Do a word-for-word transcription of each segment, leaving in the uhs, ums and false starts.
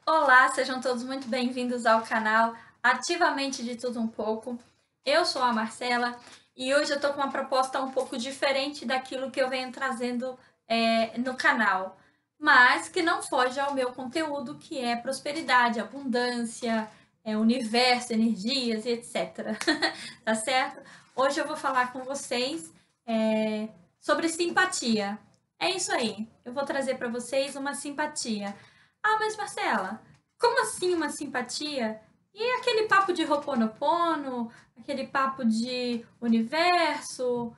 Olá, sejam todos muito bem-vindos ao canal Ativamente de Tudo Um Pouco. Eu sou a Marcela e hoje eu tô com uma proposta um pouco diferente daquilo que eu venho trazendo é, no canal, mas que não foge ao meu conteúdo, que é prosperidade, abundância, é, universo, energias e etcétera. Tá certo? Hoje eu vou falar com vocês é, sobre simpatia. É isso aí. Eu vou trazer para vocês uma simpatia. Ah, mas Marcela, como assim uma simpatia? E aquele papo de Ho'oponopono, aquele papo de universo?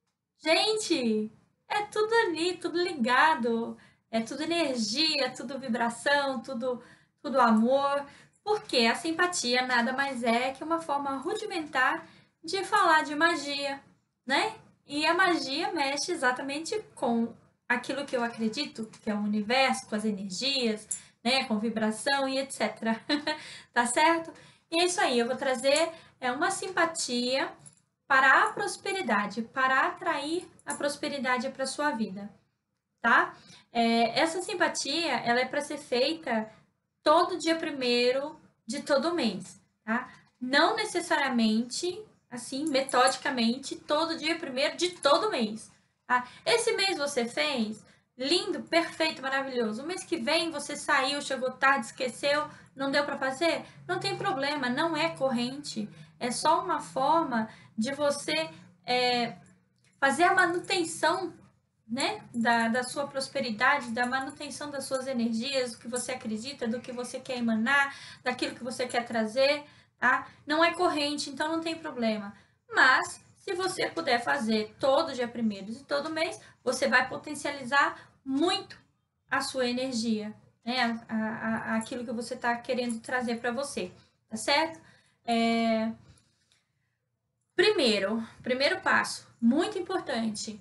Gente, é tudo ali, tudo ligado. É tudo energia, tudo vibração, tudo, tudo amor. Porque a simpatia nada mais é que uma forma rudimentar de falar de magia, né? E a magia mexe exatamente com aquilo que eu acredito, que é o universo, com as energias, né, com vibração e etcétera. Tá certo? E é isso aí, eu vou trazer é uma simpatia para a prosperidade, para atrair a prosperidade para sua vida, tá? É, essa simpatia, ela é para ser feita todo dia primeiro de todo mês, tá? Não necessariamente, assim, metodicamente, todo dia primeiro de todo mês, tá? Esse mês você fez, lindo, perfeito, maravilhoso. O mês que vem você saiu, chegou tarde, esqueceu, não deu para fazer? Não tem problema, não é corrente. É só uma forma de você é, fazer a manutenção, né, da, da sua prosperidade, da manutenção das suas energias, do que você acredita, do que você quer emanar, daquilo que você quer trazer, tá? Não é corrente, então não tem problema. Mas, se você puder fazer todo dia primeiro de todo mês, você vai potencializar muito a sua energia, né? A, a, aquilo que você está querendo trazer para você, tá certo? É... Primeiro, primeiro passo, muito importante,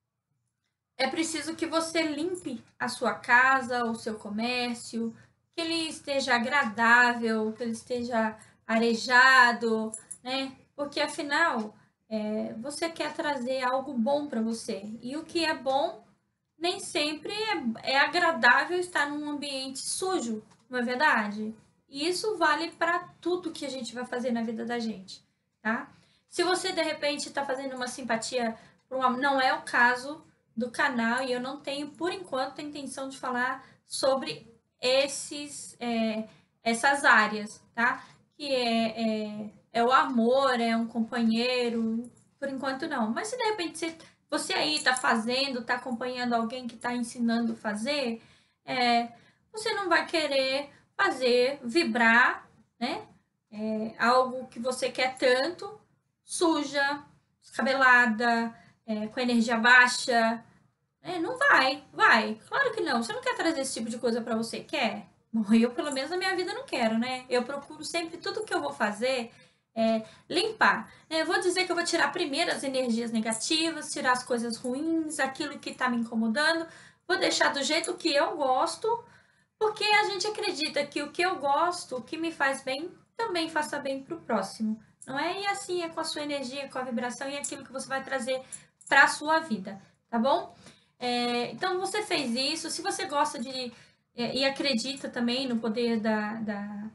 é preciso que você limpe a sua casa, o seu comércio, que ele esteja agradável, que ele esteja arejado, né? Porque afinal, é, você quer trazer algo bom para você. E o que é bom nem sempre é, é agradável estar num ambiente sujo, não é verdade? E isso vale para tudo que a gente vai fazer na vida da gente, tá? Se você de repente está fazendo uma simpatia para uma, não é o caso do canal e eu não tenho por enquanto a intenção de falar sobre esses é, essas áreas, tá? Que é, é, é o amor, é um companheiro, por enquanto não. Mas se de repente você você aí está fazendo, está acompanhando alguém que está ensinando a fazer, é, você não vai querer fazer vibrar, né? É, algo que você quer tanto, suja, descabelada, é, com energia baixa. É, não vai, vai. Claro que não. Você não quer trazer esse tipo de coisa para você, quer? Bom, eu, pelo menos, na minha vida não quero, né? Eu procuro sempre tudo que eu vou fazer é, limpar. É, eu vou dizer que eu vou tirar primeiro as energias negativas, tirar as coisas ruins, aquilo que está me incomodando, vou deixar do jeito que eu gosto, porque a gente acredita que o que eu gosto, o que me faz bem, também faça bem para o próximo, não é? E assim é com a sua energia, com a vibração e aquilo que você vai trazer para a sua vida, tá bom? É, então você fez isso, se você gosta de é, e acredita também no poder da, da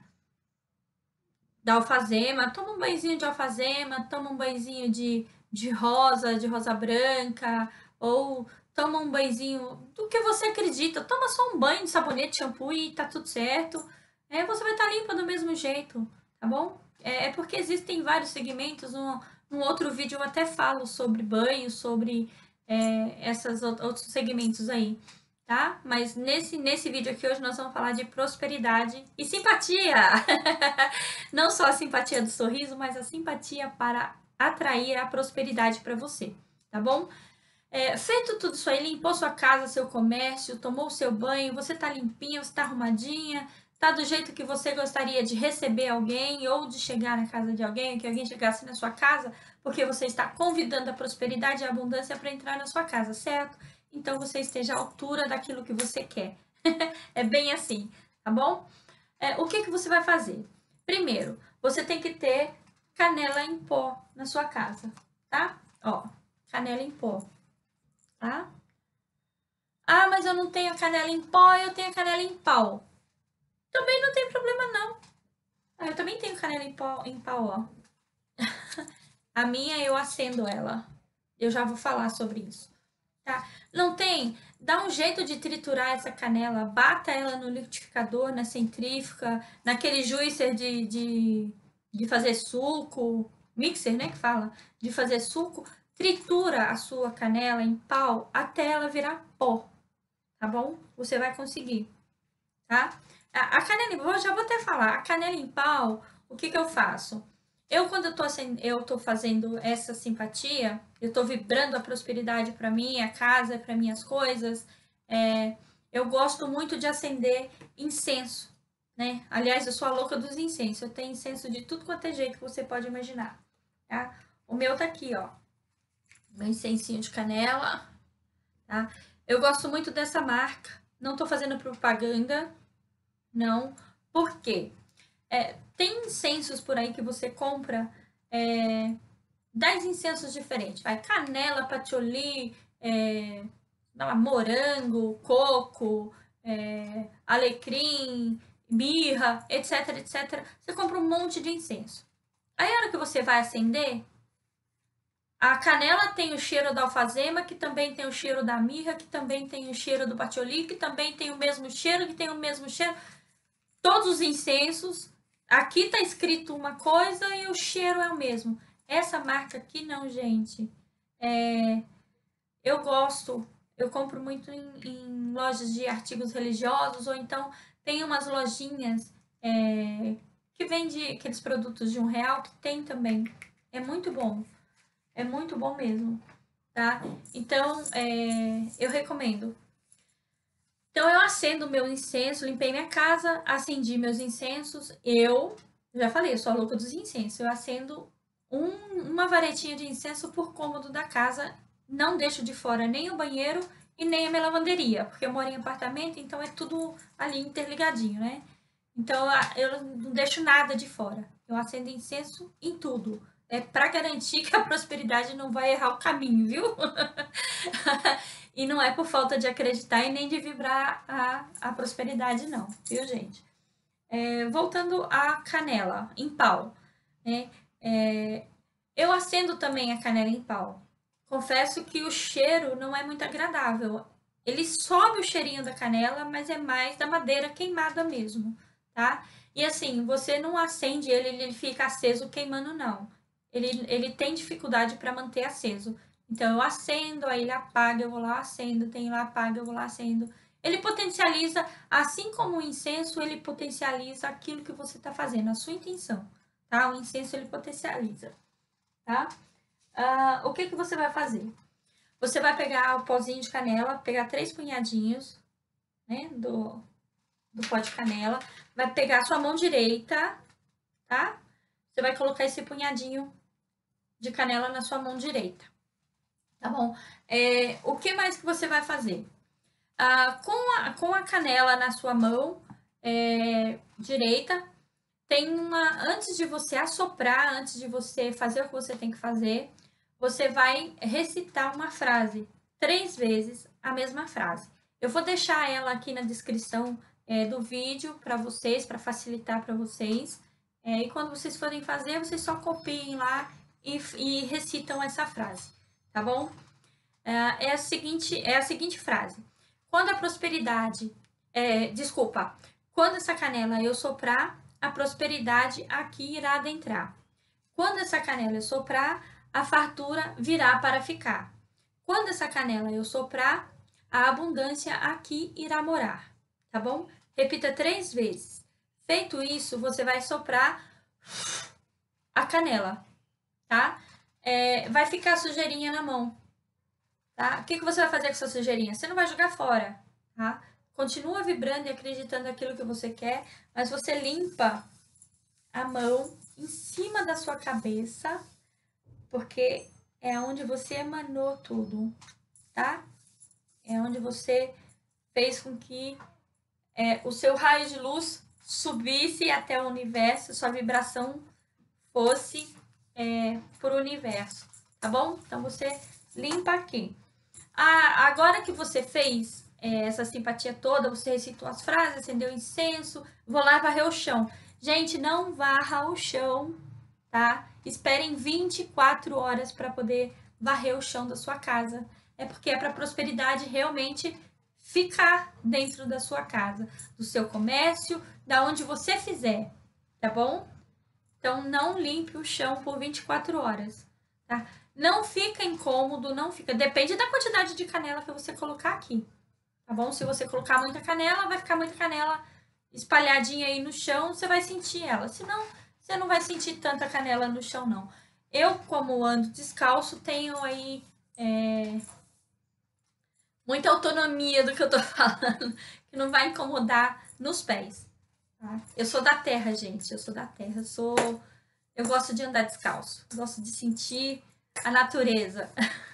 da alfazema, toma um banhozinho de alfazema, toma um banhozinho de, de rosa, de rosa branca, ou toma um banhozinho do que você acredita, toma só um banho de sabonete, shampoo e tá tudo certo. É, você vai estar limpa do mesmo jeito, tá bom? É, é porque existem vários segmentos, um, um outro vídeo eu até falo sobre banho, sobre é, esses outros segmentos aí, tá? Mas nesse, nesse vídeo aqui hoje nós vamos falar de prosperidade e simpatia! Não só a simpatia do sorriso, mas a simpatia para atrair a prosperidade para você, tá bom? É, feito tudo isso aí, limpou sua casa, seu comércio, tomou o seu banho, você tá limpinha, você tá arrumadinha, tá do jeito que você gostaria de receber alguém ou de chegar na casa de alguém, que alguém chegasse na sua casa, porque você está convidando a prosperidade e a abundância para entrar na sua casa, certo? Então você esteja à altura daquilo que você quer. É bem assim, tá bom? É, o que, que você vai fazer? Primeiro, você tem que ter canela em pó na sua casa, tá? Ó, canela em pó, tá? Ah, mas eu não tenho a canela em pó, eu tenho a canela em pau. Também não tem problema, não. Ah, eu também tenho canela em pau, em pau, ó. A minha, eu acendo ela. Eu já vou falar sobre isso, tá? Não tem? Dá um jeito de triturar essa canela. Bata ela no liquidificador, na centrífuga, naquele juicer de, de, de fazer suco. Mixer, né, que fala? De fazer suco. Tritura a sua canela em pau até ela virar pó, tá bom? Você vai conseguir, tá? A, a canela em pau, já vou até falar. A canela em pau, o que que eu faço? Eu, quando eu tô, eu tô fazendo essa simpatia, eu tô vibrando a prosperidade para minha casa, para minhas coisas, é, eu gosto muito de acender incenso, né? Aliás, eu sou a louca dos incensos. Eu tenho incenso de tudo quanto é jeito que você pode imaginar, tá? O meu tá aqui, ó. Meu incensinho de canela, tá? Eu gosto muito dessa marca. Não tô fazendo propaganda, não. Por quê? É, tem incensos por aí que você compra é, dez incensos diferentes. Vai canela, patchouli, é, morango, coco, é, alecrim, mirra, etc, etcétera. Você compra um monte de incenso. Aí a hora que você vai acender, a canela tem o cheiro da alfazema, que também tem o cheiro da mirra, que também tem o cheiro do patchouli, que também tem o mesmo cheiro, que tem o mesmo cheiro. Todos os incensos, aqui tá escrito uma coisa e o cheiro é o mesmo. Essa marca aqui não, gente. É, eu gosto, eu compro muito em, em lojas de artigos religiosos, ou então tem umas lojinhas é, que vende aqueles produtos de um real, que tem também. É muito bom. É muito bom mesmo, tá? Então, é, eu recomendo. Então, eu acendo meu incenso, limpei minha casa, acendi meus incensos. Eu, já falei, eu sou a louca dos incensos. Eu acendo um, uma varetinha de incenso por cômodo da casa. Não deixo de fora nem o banheiro e nem a minha lavanderia, porque eu moro em apartamento, então é tudo ali interligadinho, né? Então, eu não deixo nada de fora. Eu acendo incenso em tudo. É para garantir que a prosperidade não vai errar o caminho, viu? E não é por falta de acreditar e nem de vibrar a, a prosperidade, não, viu, gente? É, voltando à canela em pau, né? É, eu acendo também a canela em pau. Confesso que o cheiro não é muito agradável. Ele sobe o cheirinho da canela, mas é mais da madeira queimada mesmo, tá? E assim, você não acende ele, ele fica aceso queimando, não. Ele, ele tem dificuldade para manter aceso. Então, eu acendo, aí ele apaga, eu vou lá, acendo, tem lá, apaga, eu vou lá, acendo. Ele potencializa, assim como o incenso, ele potencializa aquilo que você está fazendo, a sua intenção, tá? O incenso, ele potencializa, tá? Uh, o que, que você vai fazer? Você vai pegar o pozinho de canela, pegar três punhadinhos, né, do, do pó de canela, vai pegar a sua mão direita, tá? Você vai colocar esse punhadinho de canela na sua mão direita, tá bom? É, o que mais que você vai fazer? Ah, com, a, com a canela na sua mão é, direita, tem uma. Antes de você assoprar, antes de você fazer o que você tem que fazer, você vai recitar uma frase, três vezes a mesma frase. Eu vou deixar ela aqui na descrição é, do vídeo para vocês, para facilitar para vocês. É, e quando vocês forem fazer, vocês só copiem lá e, e recitam essa frase, tá bom? É, é, a seguinte, é a seguinte frase. Quando a prosperidade, é, desculpa, quando essa canela eu soprar, a prosperidade aqui irá adentrar. Quando essa canela eu soprar, a fartura virá para ficar. Quando essa canela eu soprar, a abundância aqui irá morar. Tá bom? Repita três vezes. Feito isso, você vai soprar a canela, tá? É, vai ficar sujeirinha na mão, tá? O que, que você vai fazer com essa sujeirinha? Você não vai jogar fora, tá? Continua vibrando e acreditando naquilo que você quer, mas você limpa a mão em cima da sua cabeça, porque é onde você emanou tudo, tá? É onde você fez com que é, o seu raio de luz subisse até o universo, sua vibração fosse é, por universo, tá bom? Então você limpa aqui. Ah, agora que você fez é, essa simpatia toda, você recitou as frases, acendeu incenso, vou lá varrer o chão. Gente, não varra o chão, tá? Esperem vinte e quatro horas para poder varrer o chão da sua casa. É porque é para a prosperidade realmente ficar dentro da sua casa, do seu comércio, da onde você fizer, tá bom? Então, não limpe o chão por vinte e quatro horas, tá? Não fica incômodo, não fica... Depende da quantidade de canela que você colocar aqui, tá bom? Se você colocar muita canela, vai ficar muita canela espalhadinha aí no chão, você vai sentir ela. Senão, você não vai sentir tanta canela no chão, não. Eu, como ando descalço, tenho aí é, muita autonomia do que eu tô falando, que não vai incomodar nos pés. Tá? Eu sou da terra, gente, eu sou da terra, eu sou... Eu gosto de andar descalço, gosto de sentir a natureza.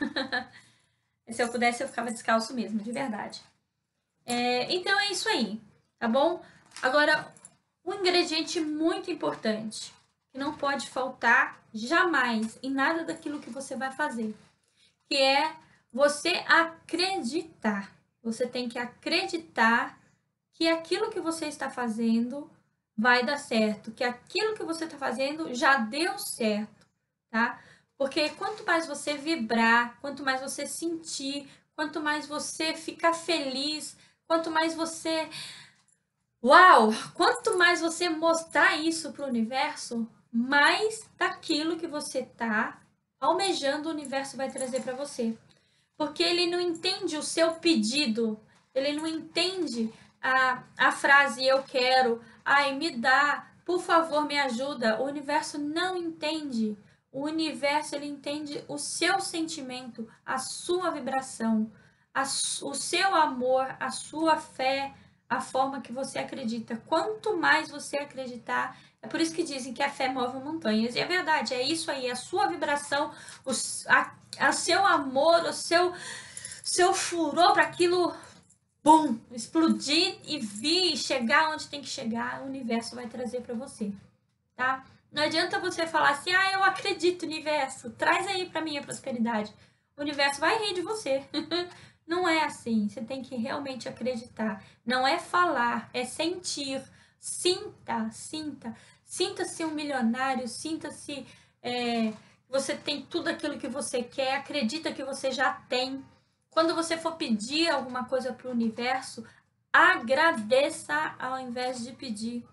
Se eu pudesse, eu ficava descalço mesmo, de verdade. É, então é isso aí, tá bom? Agora, um ingrediente muito importante, que não pode faltar jamais em nada daquilo que você vai fazer, que é você acreditar. Você tem que acreditar que aquilo que você está fazendo vai dar certo, que aquilo que você está fazendo já deu certo, tá? Porque quanto mais você vibrar, quanto mais você sentir, quanto mais você ficar feliz, quanto mais você... Uau! Quanto mais você mostrar isso para o universo, mais daquilo que você tá almejando o universo vai trazer para você. Porque ele não entende o seu pedido, ele não entende a, a frase eu quero, ai, me dá, por favor, me ajuda. O universo não entende. O universo, ele entende o seu sentimento, a sua vibração, a, o seu amor, a sua fé, a forma que você acredita. Quanto mais você acreditar, é por isso que dizem que a fé move montanhas. E é verdade, é isso aí, a sua vibração, o, a, a seu amor, o seu, seu furor para aquilo, bum, explodir e vir, chegar onde tem que chegar, o universo vai trazer para você, tá? Não adianta você falar assim, ah, eu acredito, universo, traz aí para mim a prosperidade. O universo vai rir de você. Não é assim, você tem que realmente acreditar. Não é falar, é sentir. Sinta, sinta. Sinta-se um milionário, sinta-se... É, você tem tudo aquilo que você quer, acredita que você já tem. Quando você for pedir alguma coisa para o universo, agradeça ao invés de pedir.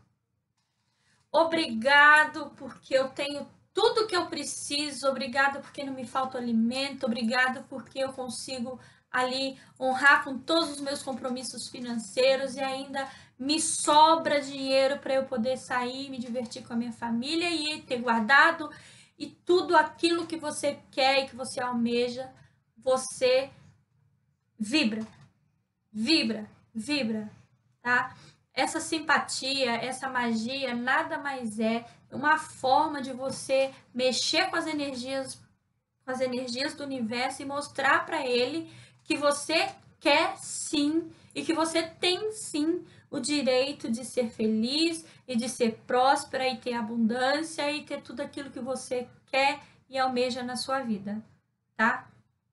Obrigado porque eu tenho tudo que eu preciso, obrigado porque não me falta alimento, obrigado porque eu consigo ali honrar com todos os meus compromissos financeiros e ainda me sobra dinheiro para eu poder sair, me divertir com a minha família e ter guardado. E tudo aquilo que você quer e que você almeja, você vibra, vibra, vibra, tá? Essa simpatia, essa magia, nada mais é uma forma de você mexer com as energias, com as energias do universo e mostrar para ele que você quer sim e que você tem sim o direito de ser feliz e de ser próspera e ter abundância e ter tudo aquilo que você quer e almeja na sua vida, tá?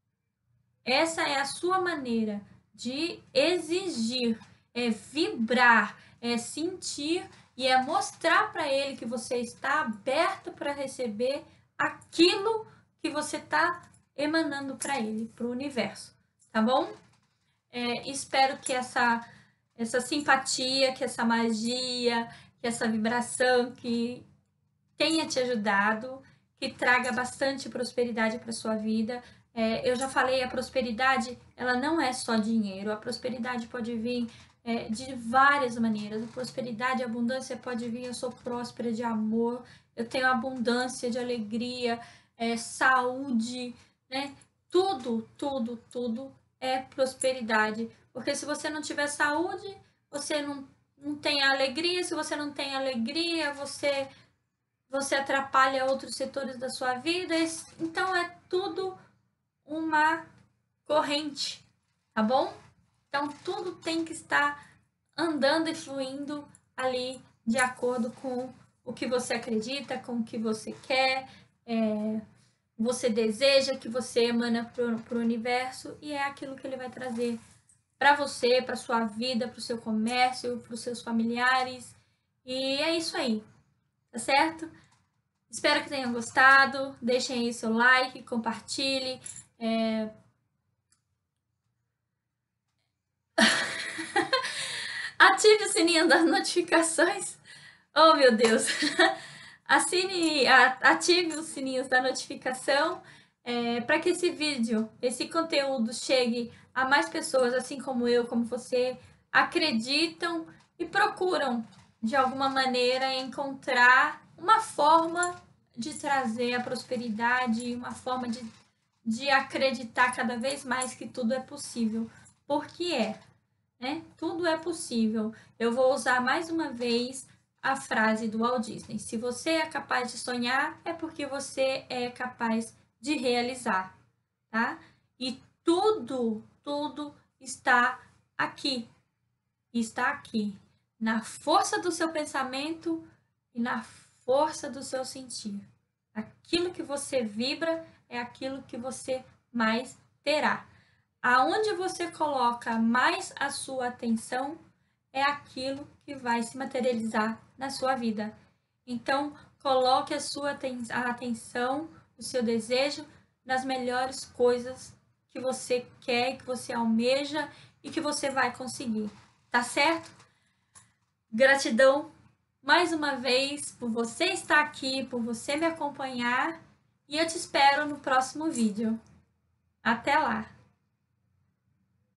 Essa é a sua maneira de exigir, é vibrar, é sentir e é mostrar para ele que você está aberto para receber aquilo que você está emanando para ele, para o universo, tá bom? É, espero que essa, essa simpatia, que essa magia, que essa vibração que tenha te ajudado, que traga bastante prosperidade para sua vida. É, eu já falei, a prosperidade, ela não é só dinheiro. A prosperidade pode vir é, de várias maneiras. A prosperidade, a abundância pode vir, eu sou próspera de amor, eu tenho abundância de alegria, é, saúde, né? Tudo, tudo, tudo é prosperidade. Porque se você não tiver saúde, você não, não tem alegria. Se você não tem alegria, você, você atrapalha outros setores da sua vida. Então, é tudo uma corrente, tá bom? Então, tudo tem que estar andando e fluindo ali de acordo com o que você acredita, com o que você quer, é, você deseja, que você emana para o universo, e é aquilo que ele vai trazer para você, para sua vida, para o seu comércio, para os seus familiares. E é isso aí, tá certo? Espero que tenham gostado. Deixem aí seu like, compartilhe. É... Ative o sininho das notificações. Oh, meu Deus! Assine, ative os sininhos da notificação é, para que esse vídeo, esse conteúdo chegue a mais pessoas, assim como eu, como você, acreditam e procuram, de alguma maneira, encontrar uma forma de trazer a prosperidade, uma forma de, de acreditar cada vez mais que tudo é possível. Porque é, né? Tudo é possível. Eu vou usar mais uma vez a frase do Walt Disney: se você é capaz de sonhar, é porque você é capaz de realizar, tá? E tudo, tudo está aqui. Está aqui, na força do seu pensamento e na força do seu sentir. Aquilo que você vibra é aquilo que você mais terá. Aonde você coloca mais a sua atenção é aquilo que vai se materializar na sua vida. Então, coloque a sua atenção, o seu desejo nas melhores coisas que você quer, que você almeja e que você vai conseguir. Tá certo? Gratidão mais uma vez por você estar aqui, por você me acompanhar, e eu te espero no próximo vídeo. Até lá!